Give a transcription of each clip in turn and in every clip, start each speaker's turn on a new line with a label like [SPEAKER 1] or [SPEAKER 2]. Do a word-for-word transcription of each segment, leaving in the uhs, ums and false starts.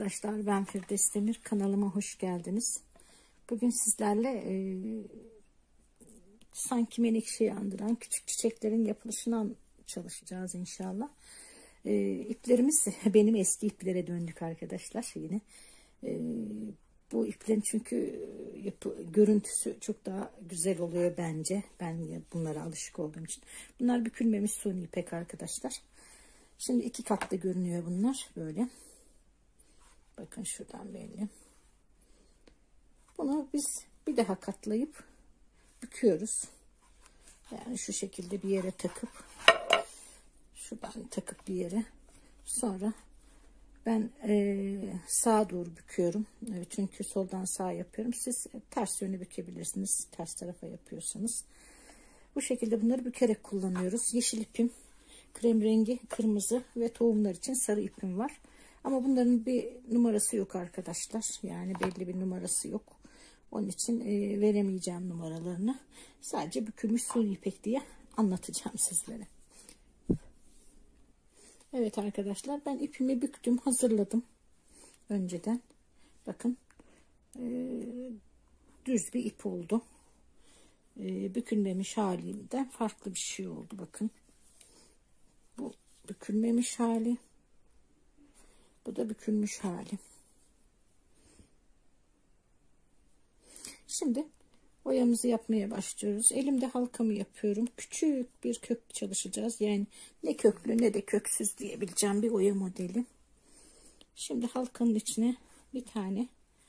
[SPEAKER 1] arkadaşlar, ben Firdevs Demir, kanalıma hoş geldiniz. Bugün sizlerle e, sanki menekşeyi andıran küçük çiçeklerin yapılışına çalışacağız inşallah. E, iplerimiz benim eski iplere döndük arkadaşlar yine. E, bu iplerin çünkü yapı, görüntüsü çok daha güzel oluyor bence. Ben bunlara alışık olduğum için. Bunlar bükülmemiş suni ipek arkadaşlar. Şimdi iki katlı görünüyor bunlar böyle. Bakın şuradan belli. Bunu biz bir daha katlayıp büküyoruz. Yani şu şekilde bir yere takıp şuradan takıp bir yere, sonra ben e, sağa doğru büküyorum. Evet, çünkü soldan sağa yapıyorum. Siz ters yönü bükebilirsiniz. Ters tarafa yapıyorsanız. Bu şekilde bunları bükerek kullanıyoruz. Yeşil ipim, krem rengi, kırmızı ve tohumlar için sarı ipim var. Ama bunların bir numarası yok arkadaşlar. Yani belli bir numarası yok. Onun için e, veremeyeceğim numaralarını. Sadece bükülmüş suni ipek diye anlatacağım sizlere. Evet arkadaşlar, ben ipimi büktüm, hazırladım önceden. Bakın e, düz bir ip oldu. E, bükülmemiş halinden farklı bir şey oldu. Bakın bu bükülmemiş hali. Bu da bükülmüş hali. Şimdi oyamızı yapmaya başlıyoruz. Elimde halkamı yapıyorum. Küçük bir kök çalışacağız. Yani ne köklü ne de köksüz diyebileceğim bir oya modeli. Şimdi halkanın içine bir tane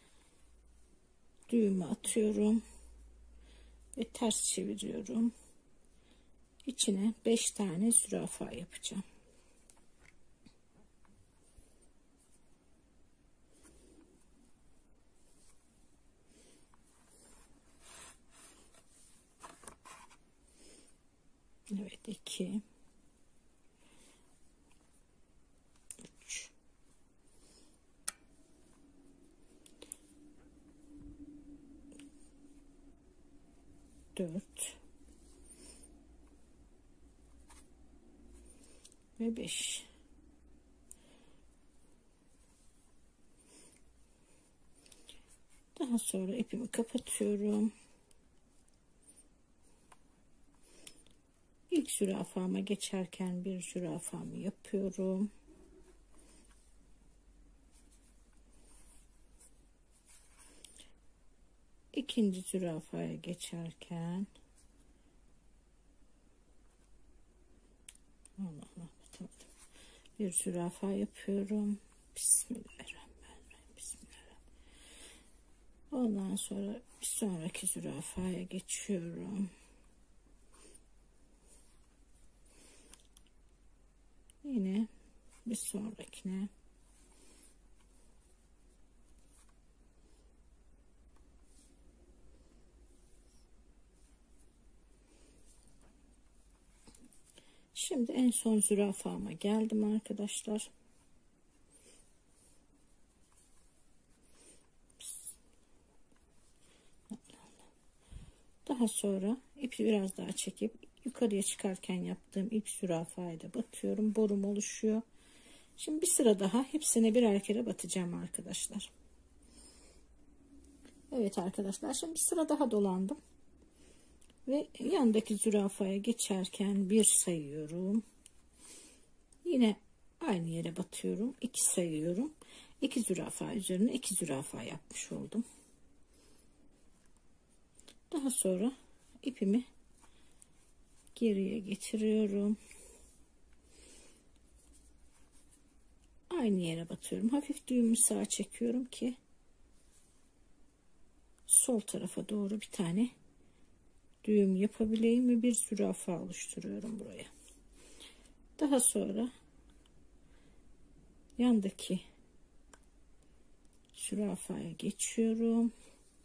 [SPEAKER 1] düğümü atıyorum ve ters çeviriyorum. İçine beş tane zürafa yapacağım. Evet, iki, üç, dört ve beş. Daha sonra ipimi kapatıyorum. İlk zürafama geçerken bir zürafamı yapıyorum. İkinci zürafaya geçerken Allah Allah, bir zürafa yapıyorum. Bismillahirrahmanirrahim. Bismillahirrahmanirrahim. Ondan sonra bir sonraki zürafaya geçiyorum. Yine bir sonrakine. Şimdi en son zürafama geldim arkadaşlar. Daha sonra ipi biraz daha çekip yukarıya çıkarken yaptığım ilk zürafaya da batıyorum. Borum oluşuyor. Şimdi bir sıra daha hepsine birer kere batacağım arkadaşlar. Evet arkadaşlar, şimdi bir sıra daha dolandım. Ve yandaki zürafaya geçerken bir sayıyorum. Yine aynı yere batıyorum. iki sayıyorum. iki zürafa üzerine iki zürafa yapmış oldum. Daha sonra ipimi geriye getiriyorum. Aynı yere batıyorum. Hafif düğümü sağa çekiyorum ki sol tarafa doğru bir tane düğüm yapabileyim ve bir zürafa oluşturuyorum buraya. Daha sonra yandaki zürafaya geçiyorum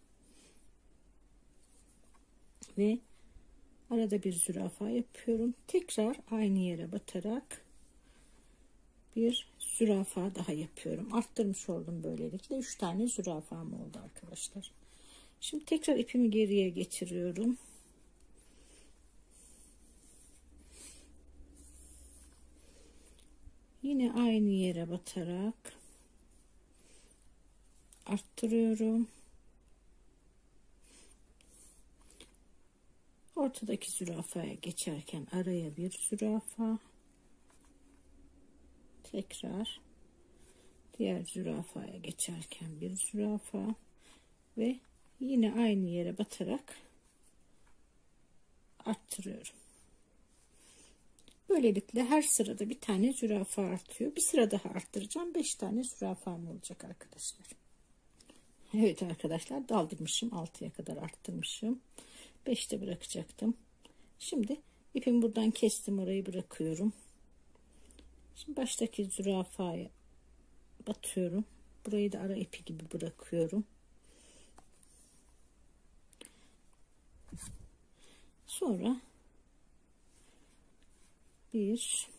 [SPEAKER 1] ve arada bir zürafa yapıyorum. Tekrar aynı yere batarak bir zürafa daha yapıyorum. Arttırmış oldum böylelikle. üç tane zürafam oldu arkadaşlar. Şimdi tekrar ipimi geriye getiriyorum. Yine aynı yere batarak arttırıyorum. Ortadaki zürafaya geçerken araya bir zürafa. Tekrar diğer zürafaya geçerken bir zürafa ve yine aynı yere batarak arttırıyorum. Böylelikle her sırada bir tane zürafa artıyor. Bir sıra daha arttıracağım. beş tane zürafam olacak arkadaşlar. Evet arkadaşlar, daldırmışım. altıya kadar arttırmışım. beşte bırakacaktım. Şimdi ipimi buradan kestim. Orayı bırakıyorum. Şimdi baştaki zürafaya batıyorum. Burayı da ara ipi gibi bırakıyorum. Sonra bir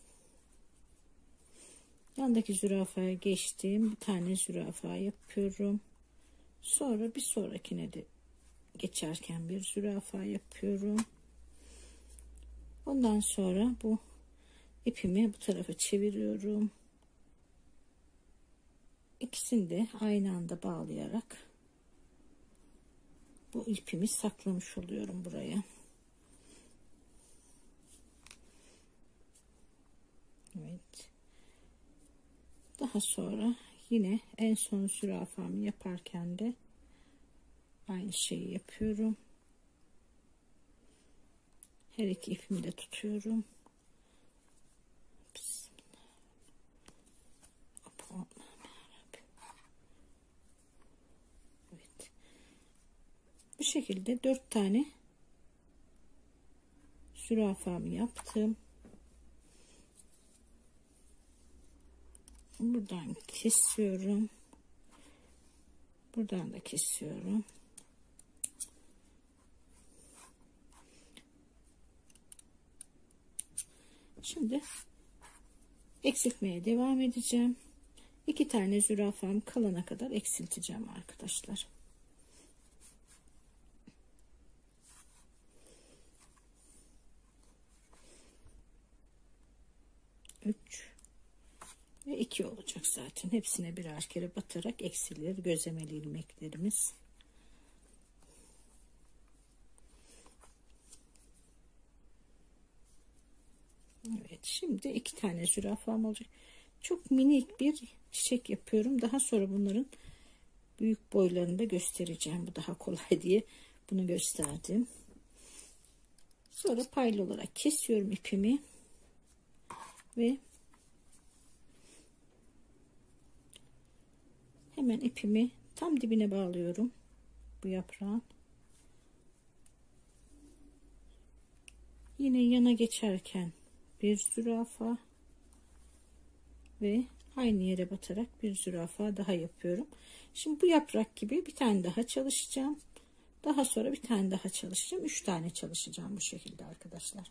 [SPEAKER 1] yandaki zürafaya geçtim. Bir tane zürafa yapıyorum. Sonra bir sonrakine de geçerken bir zürafa yapıyorum. Ondan sonra bu ipimi bu tarafa çeviriyorum. İkisini de aynı anda bağlayarak bu ipimi saklamış oluyorum buraya. Evet. Daha sonra yine en son zürafamı yaparken de aynı şeyi yapıyorum. Her iki ipimi de tutuyorum. Evet. Bu şekilde dört tane zürafamı yaptım. Buradan kesiyorum. Buradan da kesiyorum. Şimdi eksiltmeye devam edeceğim. İki tane zürafam kalana kadar eksilteceğim arkadaşlar. üç ve iki olacak zaten. Hepsine birer kere batarak eksilir gözlemeli ilmeklerimiz. Evet, şimdi iki tane zürafam olacak. Çok minik bir çiçek yapıyorum. Daha sonra bunların büyük boylarını da göstereceğim. Bu daha kolay diye bunu gösterdim. Sonra paylı olarak kesiyorum ipimi ve hemen ipimi tam dibine bağlıyorum bu yaprağın. Yine yana geçerken bir zürafa ve aynı yere batarak bir zürafa daha yapıyorum. Şimdi bu yaprak gibi bir tane daha çalışacağım. Daha sonra bir tane daha çalışacağım. Üç tane çalışacağım bu şekilde arkadaşlar.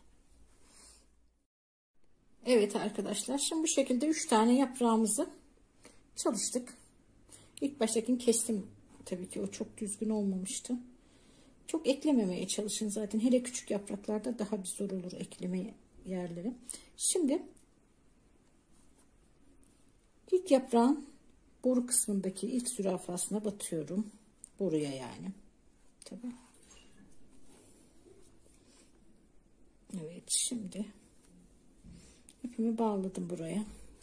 [SPEAKER 1] Evet arkadaşlar, şimdi bu şekilde üç tane yaprağımızı çalıştık. İlk baştakini kestim. Tabii ki o çok düzgün olmamıştı. Çok eklememeye çalışın zaten. Hele küçük yapraklarda daha bir zor olur ekleme yerleri. Şimdi ilk yaprağın boru kısmındaki ilk zürafasına batıyorum. Boruya yani. Tabii. Evet, şimdi ipimi bağladım buraya.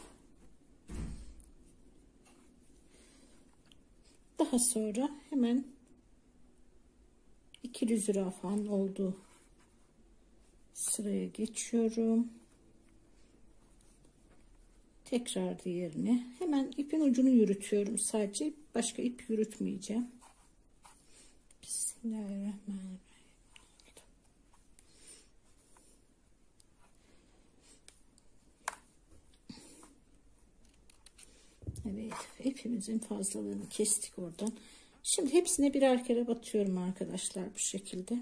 [SPEAKER 1] Daha sonra hemen ikili zürafanın olduğu sıraya geçiyorum. Tekrar diğerine. Hemen ipin ucunu yürütüyorum. Sadece başka ip yürütmeyeceğim. Bismillahirrahmanirrahim. Evet, ipimizin fazlalığını kestik oradan. Şimdi hepsine birer kere batıyorum arkadaşlar bu şekilde.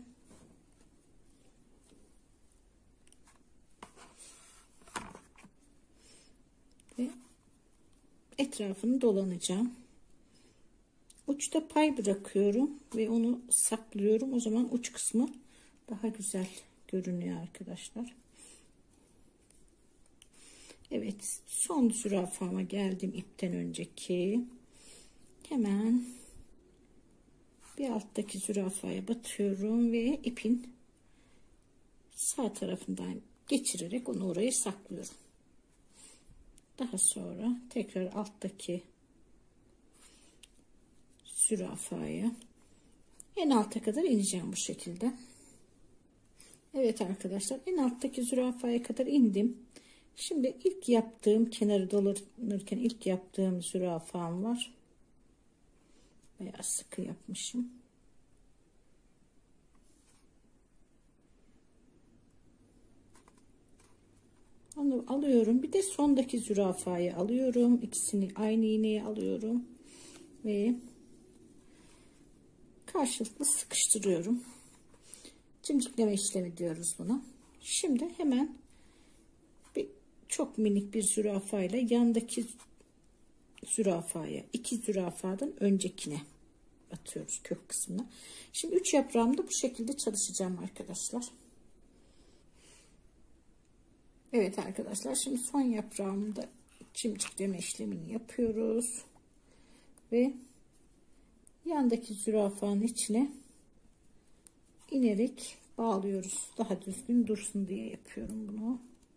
[SPEAKER 1] Ve etrafını dolanacağım. Uçta pay bırakıyorum ve onu saklıyorum. O zaman uç kısmı daha güzel görünüyor arkadaşlar. Evet, son zürafama geldim ipten önceki. Hemen bir alttaki zürafaya batıyorum ve ipin sağ tarafından geçirerek onu oraya saklıyorum. Daha sonra tekrar alttaki zürafaya en alta kadar ineceğim bu şekilde. Evet arkadaşlar, en alttaki zürafaya kadar indim. Şimdi ilk yaptığım, kenarı dolanırken ilk yaptığım zürafam var. Bayağı sıkı yapmışım. Onu alıyorum. Bir de sondaki zürafayı alıyorum. İkisini aynı iğneye alıyorum ve karşılıklı sıkıştırıyorum. Cimcikleme işlemi diyoruz buna. Şimdi hemen bir çok minik bir zürafayla yandaki zürafaya, iki zürafadan öncekine atıyoruz kök kısmına. Şimdi üç yaprağımda bu şekilde çalışacağım arkadaşlar. Evet arkadaşlar, şimdi son yaprağımda çimcikleme işlemini yapıyoruz ve yandaki zürafanın içine inerek bağlıyoruz. Daha düzgün dursun diye yapıyorum bunu.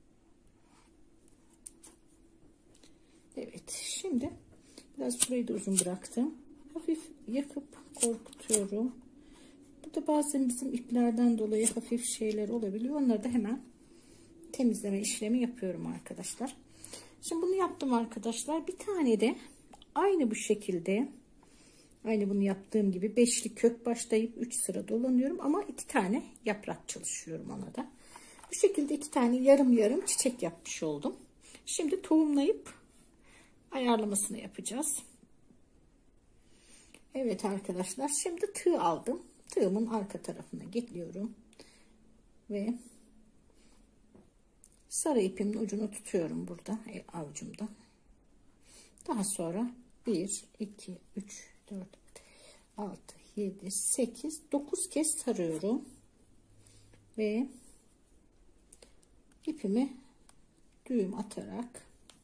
[SPEAKER 1] Evet, şimdi biraz burayı da uzun bıraktım. Hafif yakıp korkutuyorum. Burada bazen bizim iplerden dolayı hafif şeyler olabiliyor. Onları da hemen temizleme işlemi yapıyorum arkadaşlar. Şimdi bunu yaptım arkadaşlar. Bir tane de aynı bu şekilde, aynı bunu yaptığım gibi beşli kök başlayıp üç sıra dolanıyorum ama iki tane yaprak çalışıyorum ona da. Bu şekilde iki tane yarım yarım çiçek yapmış oldum. Şimdi tohumlayıp ayarlamasını yapacağız. Evet arkadaşlar, şimdi tığ aldım. Tığımın arka tarafına geliyorum ve sarı ipimin ucunu tutuyorum burada avucumda. Daha sonra bir, iki, üç, dört, altı, yedi, sekiz, dokuz kez sarıyorum ve ipimi düğüm atarak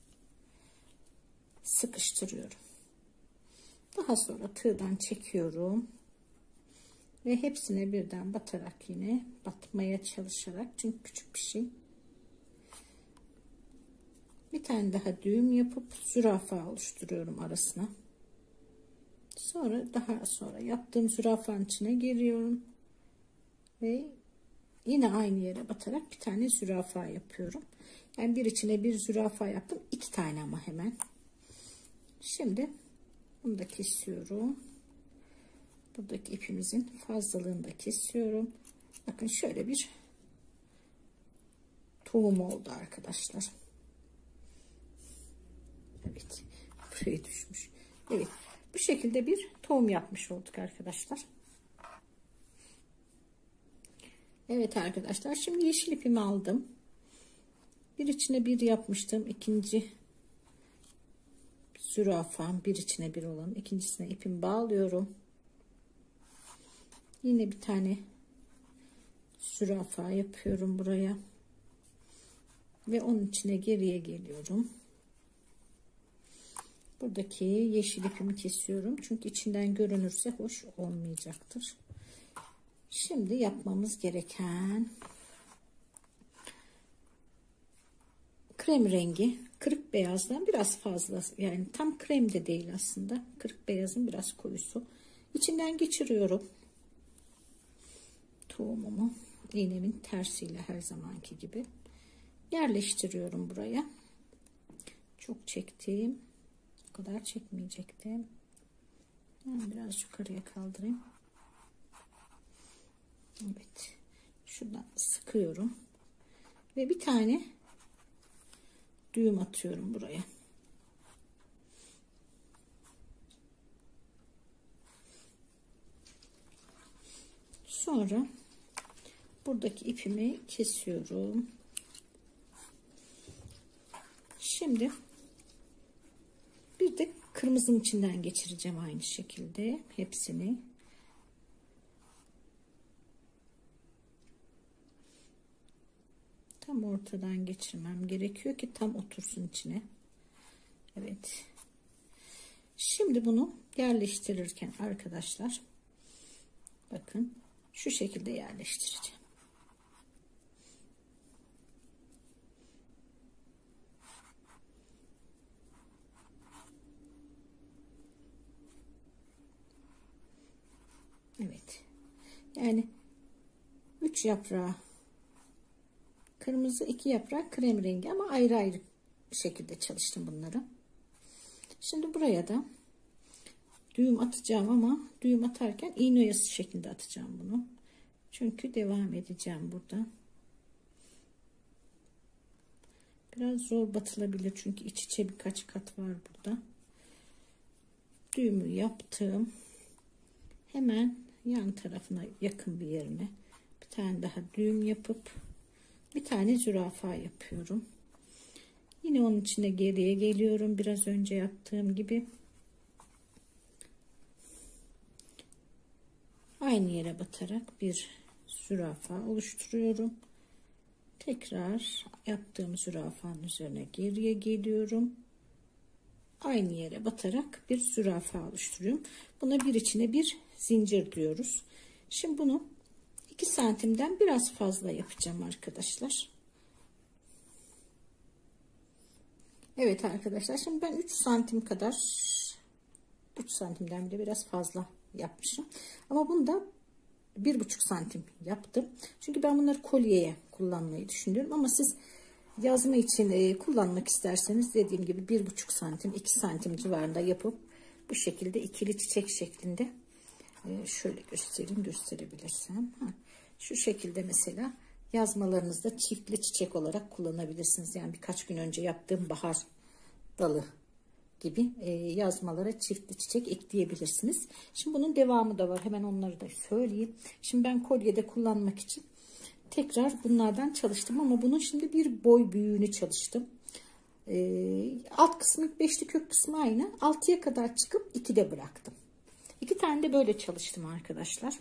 [SPEAKER 1] sıkıştırıyorum. Daha sonra tığdan çekiyorum ve hepsine birden batarak, yine batmaya çalışarak, çünkü küçük bir şey. Bir tane daha düğüm yapıp zürafa oluşturuyorum arasına. Sonra daha sonra yaptığım zürafanın içine giriyorum ve yine aynı yere batarak bir tane zürafa yapıyorum. Yani bir içine bir zürafa yaptım, iki tane ama hemen. Şimdi bunu da kesiyorum. Buradaki ipimizin fazlalığını da kesiyorum. Bakın şöyle bir tohum oldu arkadaşlar. Evet, buraya düşmüş. Evet, bu şekilde bir tohum yapmış olduk arkadaşlar. Evet arkadaşlar, şimdi yeşil ipimi aldım. Bir içine bir yapmıştım. İkinci zürafam, bir içine bir olan, ikincisine ipimi bağlıyorum. Yine bir tane zürafa yapıyorum buraya ve onun içine geriye geliyorum. Buradaki yeşil ipimi kesiyorum çünkü içinden görünürse hoş olmayacaktır. Şimdi yapmamız gereken krem rengi, kırık beyazdan biraz fazla, yani tam krem de değil aslında, kırık beyazın biraz koyusu. İçinden geçiriyorum tohumumu, iğnemin tersiyle her zamanki gibi yerleştiriyorum buraya. Çok çektim, o kadar çekmeyecektim. Yani biraz yukarıya kaldırayım. Evet, şuradan sıkıyorum ve bir tane düğüm atıyorum buraya. Sonra buradaki ipimi kesiyorum. Şimdi bir de kırmızının içinden geçireceğim aynı şekilde hepsini. Tam ortadan geçirmem gerekiyor ki tam otursun içine. Evet. Şimdi bunu yerleştirirken arkadaşlar Bakın şu şekilde yerleştireceğim. Evet. Yani üç yaprağı kırmızı, iki yaprak krem rengi ama ayrı ayrı bir şekilde çalıştım bunları. Şimdi buraya da düğüm atacağım ama düğüm atarken iğne oyası şeklinde atacağım bunu. Çünkü devam edeceğim burada. Biraz zor batılabilir çünkü iç içe birkaç kat var burada. Düğümü yaptım. Hemen yan tarafına yakın bir yerine bir tane daha düğüm yapıp bir tane zürafa yapıyorum. Yine onun içine geriye geliyorum. Biraz önce yaptığım gibi. Aynı yere batarak bir zürafa oluşturuyorum. Tekrar yaptığım zürafanın üzerine geriye geliyorum. Aynı yere batarak bir zürafa oluşturuyorum. Buna bir içine bir zincir diyoruz. Şimdi bunu iki santimden biraz fazla yapacağım arkadaşlar. Evet arkadaşlar, şimdi ben üç santim kadar, üç santimden bile biraz fazla yapmışım. Ama bunu da bir buçuk santim yaptım. Çünkü ben bunları kolyeye kullanmayı düşünüyorum. Ama siz yazma için e, kullanmak isterseniz dediğim gibi bir buçuk santim, iki santim civarında yapıp bu şekilde ikili çiçek şeklinde e, şöyle göstereyim, gösterebilirsem. Ha, şu şekilde mesela yazmalarınızda çiftli çiçek olarak kullanabilirsiniz. Yani birkaç gün önce yaptığım bahar dalı gibi e, yazmalara çiftli çiçek ekleyebilirsiniz. Şimdi bunun devamı da var. Hemen onları da söyleyeyim. Şimdi ben kolyede kullanmak için tekrar bunlardan çalıştım ama bunun şimdi bir boy büyüğünü çalıştım. E, alt kısmı beşli kök kısmı aynı. altıya kadar çıkıp ikide bıraktım. İki tane de böyle çalıştım arkadaşlar.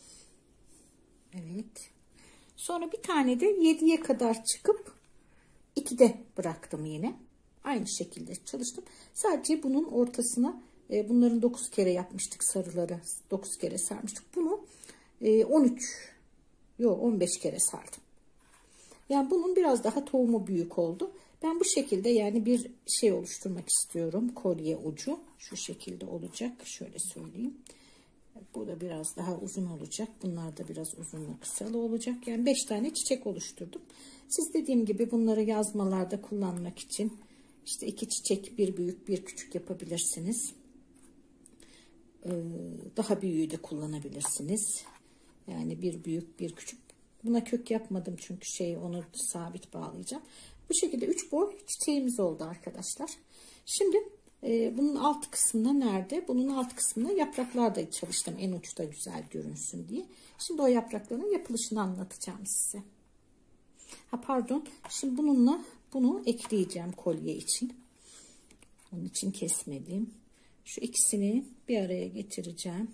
[SPEAKER 1] Evet. Sonra bir tane de yediye kadar çıkıp ikide bıraktım yine. Aynı şekilde çalıştım. Sadece bunun ortasına e, bunların dokuz kere yapmıştık sarıları. dokuz kere sarmıştık. Bunu e, on üç yok on beş kere sardım. Yani bunun biraz daha tohumu büyük oldu. Ben bu şekilde yani bir şey oluşturmak istiyorum. Kolye ucu şu şekilde olacak. Şöyle söyleyeyim. Bu da biraz daha uzun olacak. Bunlar da biraz uzunlu kısalı olacak. Yani beş tane çiçek oluşturdum. Siz dediğim gibi bunları yazmalarda kullanmak için işte iki çiçek, bir büyük bir küçük yapabilirsiniz. Ee, daha büyüğü de kullanabilirsiniz. Yani bir büyük bir küçük. Buna kök yapmadım çünkü şey onu sabit bağlayacağım. Bu şekilde üç boy çiçeğimiz oldu arkadaşlar. Şimdi e, bunun alt kısmında nerede? Bunun alt kısmında yapraklar da çalıştım en uçta güzel görünsün diye. Şimdi o yaprakların yapılışını anlatacağım size. Ha pardon. Şimdi bununla bunu ekleyeceğim kolye için. Onun için kesmedim. Şu ikisini bir araya getireceğim.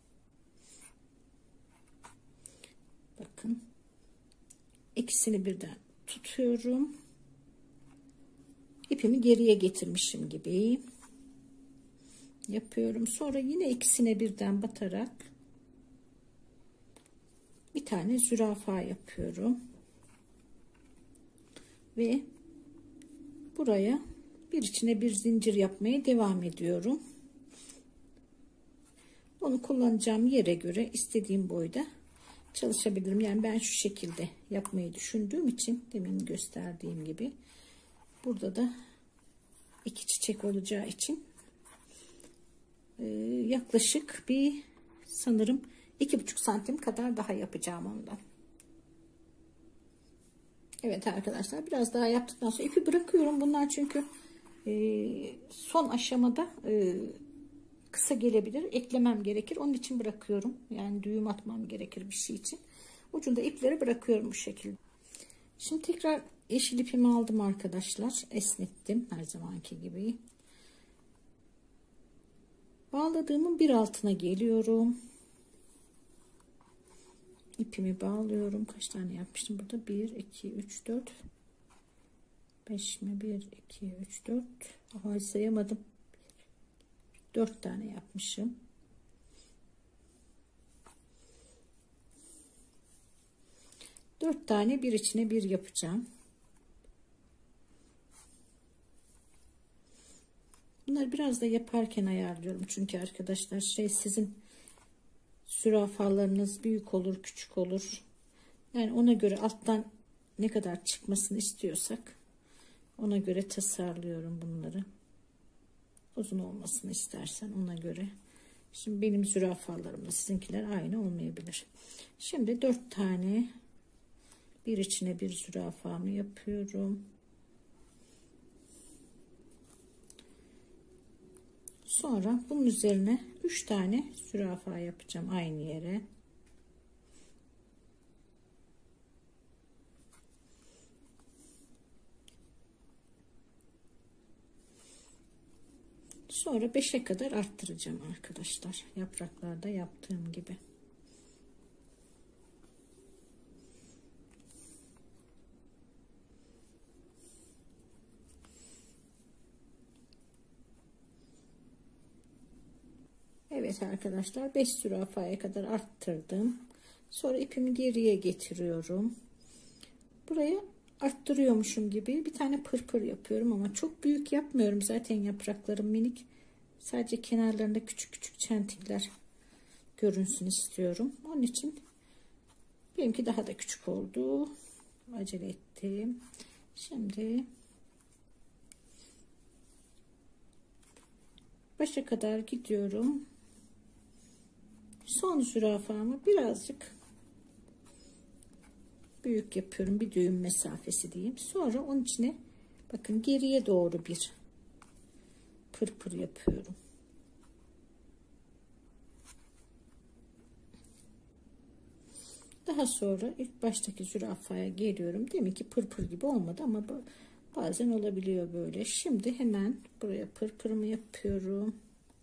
[SPEAKER 1] Bakın. İkisini birden tutuyorum. İpimi geriye getirmişim gibi yapıyorum. Sonra yine ikisine birden batarak bir tane zürafa yapıyorum. Ve buraya bir içine bir zincir yapmaya devam ediyorum. Onu kullanacağım yere göre istediğim boyda çalışabilirim. Yani ben şu şekilde yapmayı düşündüğüm için demin gösterdiğim gibi burada da iki çiçek olacağı için e, yaklaşık bir sanırım iki buçuk santim kadar daha yapacağım ondan. Evet arkadaşlar, biraz daha yaptıktan sonra ipi bırakıyorum. Bunlar çünkü e, son aşamada e, kısa gelebilir. Eklemem gerekir. Onun için bırakıyorum. Yani düğüm atmam gerekir bir şey için. Ucunda ipleri bırakıyorum bu şekilde. Şimdi tekrar yeşil ipimi aldım arkadaşlar. Esnettim her zamanki gibi. Bağladığımın bir altına geliyorum. İpimi bağlıyorum. Kaç tane yapmıştım burada? bir, iki, üç, dört. beş mi? bir, iki, üç, dört. Ay sayamadım. dört tane yapmışım. dört tane bir içine bir yapacağım. Bunları biraz da yaparken ayarlıyorum. Çünkü arkadaşlar şey, sizin zürafalarınız büyük olur, küçük olur. Yani ona göre alttan ne kadar çıkmasını istiyorsak ona göre tasarlıyorum bunları. Uzun olmasını istersen ona göre. Şimdi benim zürafalarımla sizinkiler aynı olmayabilir. Şimdi dört tane bir içine bir zürafamı yapıyorum. Sonra bunun üzerine üç tane zürafa yapacağım aynı yere. Sonra beşe kadar arttıracağım arkadaşlar. Yapraklarda yaptığım gibi. Evet arkadaşlar, beş zürafaya kadar arttırdım. Sonra ipimi geriye getiriyorum. Buraya arttırıyormuşum gibi bir tane pırpır yapıyorum ama çok büyük yapmıyorum. Zaten yapraklarım minik. Sadece kenarlarında küçük küçük çentikler görünsün istiyorum. Onun için benimki daha da küçük oldu. Acele ettim. Şimdi başa kadar gidiyorum. Son zürafamı birazcık büyük yapıyorum. Bir düğüm mesafesi diyeyim. Sonra onun içine bakın geriye doğru bir pırpır yapıyorum. Daha sonra ilk baştaki zürafaya geliyorum. Demek ki pırpır gibi olmadı ama bazen olabiliyor böyle. Şimdi hemen buraya pırpırımı yapıyorum.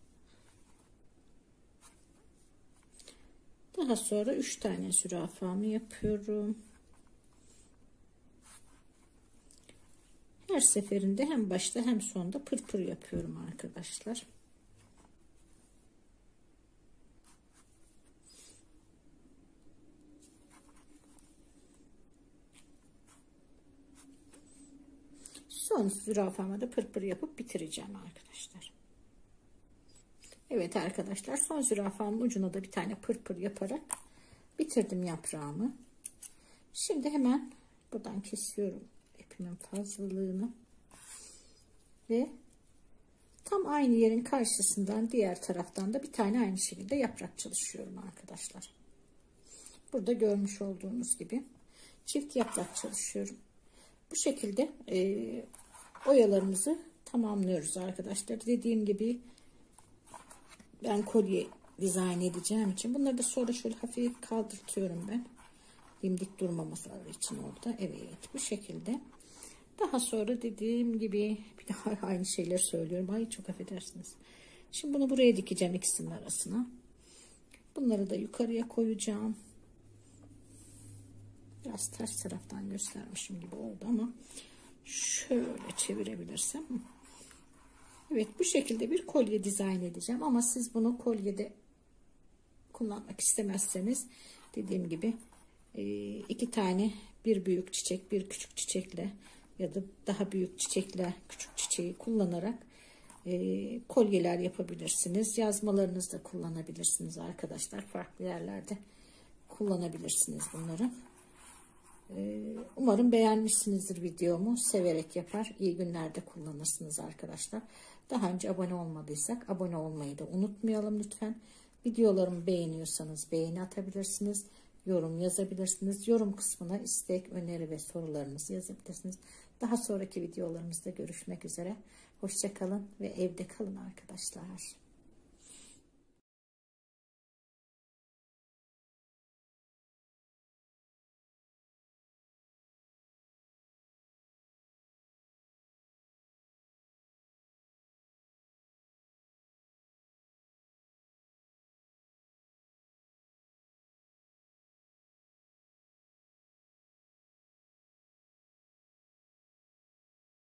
[SPEAKER 1] Daha sonra üç tane zürafamı yapıyorum. Her seferinde hem başta hem sonda pırpır yapıyorum arkadaşlar. Son zürafama da pırpır yapıp bitireceğim arkadaşlar. Evet arkadaşlar, son zürafamın ucuna da bir tane pırpır yaparak bitirdim yaprağımı. Şimdi hemen buradan kesiyorum ipimin fazlalığını ve tam aynı yerin karşısından diğer taraftan da bir tane aynı şekilde yaprak çalışıyorum arkadaşlar. Burada görmüş olduğunuz gibi çift yaprak çalışıyorum. Bu şekilde e, oyalarımızı tamamlıyoruz arkadaşlar. Dediğim gibi ben kolye dizayn edeceğim için bunları da sonra şöyle hafif kaldırtıyorum ben. Dimdik durmaması için orada. Evet, bu şekilde. Daha sonra dediğim gibi bir daha aynı şeyleri söylüyorum. Ay çok affedersiniz. Şimdi bunu buraya dikeceğim, ikisinin arasına. Bunları da yukarıya koyacağım. Biraz ters taraftan göstermişim gibi oldu ama şöyle çevirebilirsem. Evet, bu şekilde bir kolye dizayn edeceğim ama siz bunu kolyede kullanmak istemezseniz dediğim gibi iki tane, bir büyük çiçek bir küçük çiçekle ya da daha büyük çiçekle küçük çiçeği kullanarak e, kolyeler yapabilirsiniz. Yazmalarınızda kullanabilirsiniz arkadaşlar. Farklı yerlerde kullanabilirsiniz bunları. E, umarım beğenmişsinizdir videomu. Severek yapar, iyi günlerde kullanırsınız arkadaşlar. Daha önce abone olmadıysak abone olmayı da unutmayalım lütfen. Videolarımı beğeniyorsanız beğeni atabilirsiniz. Yorum yazabilirsiniz. Yorum kısmına istek, öneri ve sorularınızı yazabilirsiniz. Daha sonraki videolarımızda görüşmek üzere. Hoşça kalın ve evde kalın arkadaşlar.